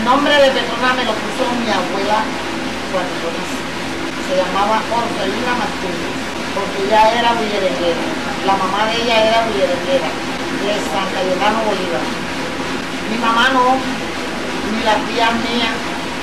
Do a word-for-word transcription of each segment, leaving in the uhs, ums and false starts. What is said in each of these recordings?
nombre de Petrona me lo puso mi abuela cuando yo nací. Se llamaba Orfelina Martínez, porque ella era bullerenguera. La mamá de ella era bullerenguera, de San Cayetano Bolívar. Mi mamá no, ni las tías mías.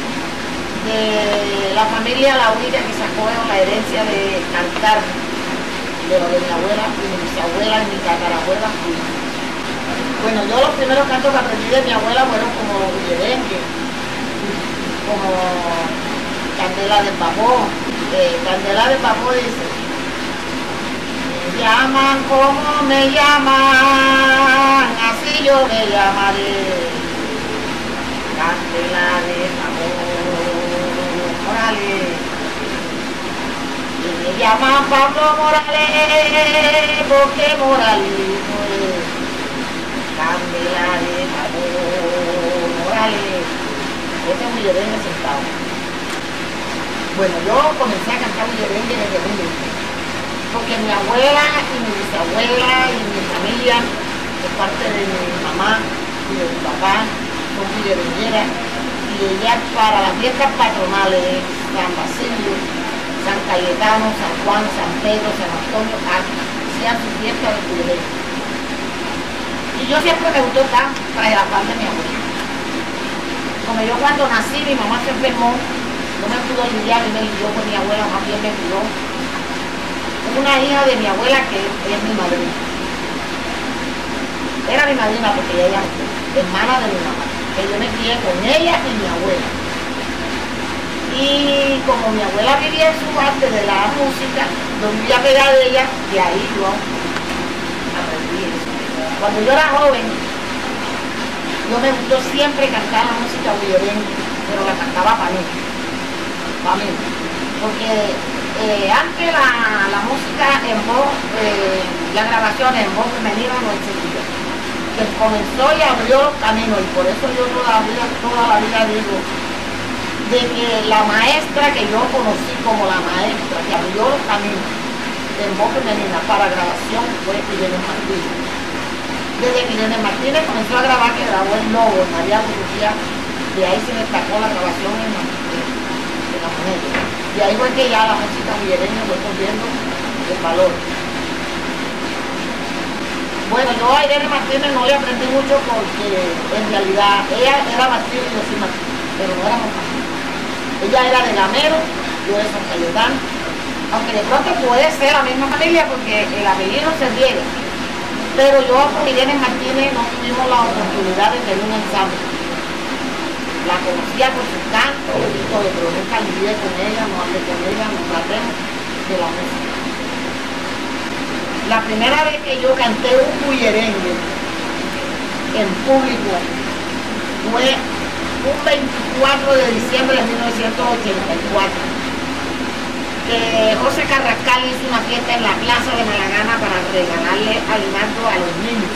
De la familia, la única que sacó la herencia de cantar, de lo de mi abuela, y mi bisabuela, y mi tatarabuela. Bueno, yo los primeros cantos que aprendí de mi abuela fueron como bullerengue, como Candela de Papó. Eh, Candela de Papó dice: me llaman como me llaman, así yo me llamaré. Candela de Papó Morales. Y me llaman Pablo Morales, porque moralismo es. Candela de Papó Morales. Ese es bullerengue sentado. Bueno, yo comencé a cantar bullerengue desde muy niña, porque mi abuela y mi bisabuela y mi familia, de parte de mi mamá y de mi papá, son bullerengueras, y ellas para las fiestas patronales, San Basilio, San Cayetano, San Juan, San Pedro, San Antonio, hacían su fiesta de bullerengue. Y yo siempre me gustó estar para la parte de mi abuela. Como yo cuando nací, mi mamá se enfermó, no me pudo lidiar y me lidió con mi abuela, más bien me cuidó. Una hija de mi abuela que es mi madrina. Era mi madrina porque ella es hermana de mi mamá. Que yo me crié con ella y mi abuela. Y como mi abuela vivía en su parte de la música, yo vivía pegada de ella, de ahí yo aprendí eso. Cuando yo era joven, yo me gustó siempre cantar la música bullerengue, pero la cantaba para mí. Para mí, porque eh, antes la, la música en voz, eh, la grabación en voz femenina no existía. Que comenzó y abrió los caminos, y por eso yo toda la vida, toda la vida digo, de que la maestra que yo conocí como la maestra, que abrió los caminos en voz femenina para grabación, fue Irene Martínez. Desde que Irene Martínez comenzó a grabar, que grabó El Lobo, María Lucía, de ahí se destacó la grabación en Martínez. Y ahí fue que ya la música bullerengue fue cogiendo el valor. Bueno, yo a Irene Martínez no le aprendí mucho porque en realidad ella era Martínez y yo soy Martínez, pero no éramos Martínez. Ella era de Gamero, yo de San Cayetano, aunque de pronto puede ser la misma familia porque el apellido se riega. Pero yo con Irene Martínez no tuvimos la oportunidad de tener un ensamble. La conocía por su canto y todo, pero nunca lidié con ella, no hablé con ella, no traté de la música. La primera vez que yo canté un bullerengue en público fue un veinticuatro de diciembre de mil novecientos ochenta y cuatro, que José Carrascal hizo una fiesta en la plaza de Malagana para regalarle alimento a los niños.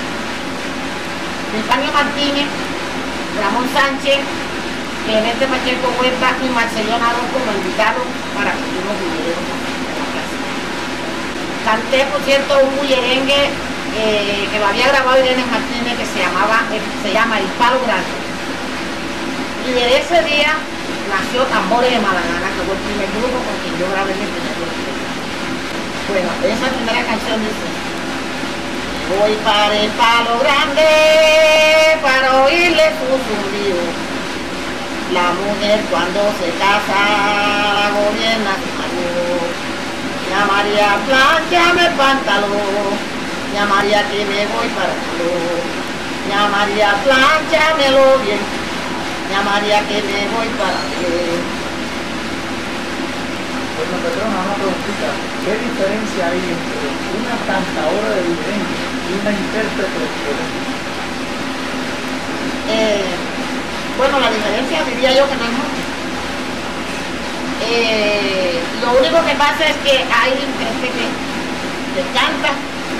Antonio Martínez, Ramón Sánchez, Clemente Pacheco Huerta y Marcelino Naranjo me invitaron para que unos bullerengues en la casa. Canté, por cierto, un bullerengue eh, que lo había grabado Irene Martínez, que se llamaba, eh, se llama El Palo Grande. Y de ese día nació Tambores de Malagana, que fue el primer grupo con quien yo grabé mi primer grupo. Bueno, esa primera canción dice: voy para el Palo Grande para oírle su zumbido. La mujer cuando se casa la gobierna su marido. Ya María, plánchame el pantalón. Ya María, que me voy para el calor. Ya María, plánchamelo bien. Ya María, que me voy para bien. Bueno, Petrona, una preguntita. ¿Qué diferencia hay entre una cantadora de bullerengue y una intérprete de bullerengue? Eh, bueno, la diferencia diría yo que no es mucho. Eh, lo único que pasa es que hay gente que, que canta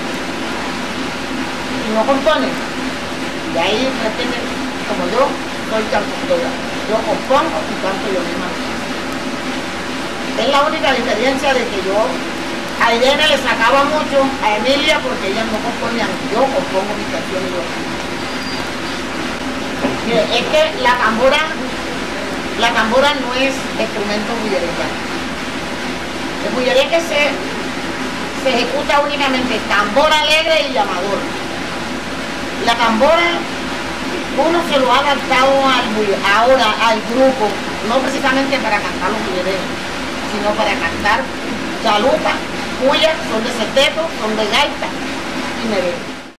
y no compone. Y ahí repente, como yo soy cantautora, yo compongo y canto yo misma. Es la única diferencia de que yo a Irene le sacaba mucho, a Emilia, porque ellas no componían, yo compongo mis canciones yo. Y Mire, es que la tambora, la tambora no es instrumento bullería. El bullería que se, se ejecuta únicamente tambor alegre y llamador. La tambora, uno se lo ha adaptado al, ahora al grupo, no precisamente para cantar los bullereos, sino para cantar chalupa, cuyas, son de seteto, son de gaita y merengue.